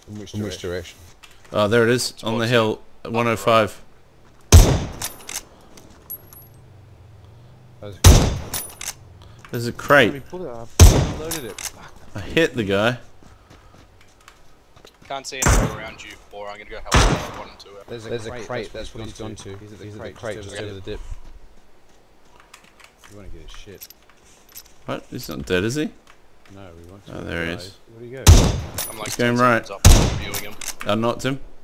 In which direction? Oh, there it is, on the hill, 105. There's a crate. Pull it up. I loaded it. Fuck. I hit the guy. Can't see anything around you, or I'm gonna go help the bottom to it. There's a crate, that's what he's gone to. He's at the crate just over the dip. You wanna get his shit. What? He's not dead, is he? No, we want to. Oh, there he is. Where'd he go? I'm like He's going right. up, viewing him. I knocked him.